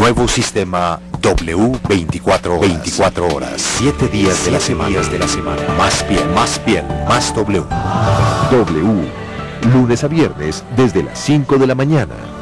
Nuevo sistema W24 horas, 7 días de la semana. Más piel, más W. W, lunes a viernes desde las 5 de la mañana.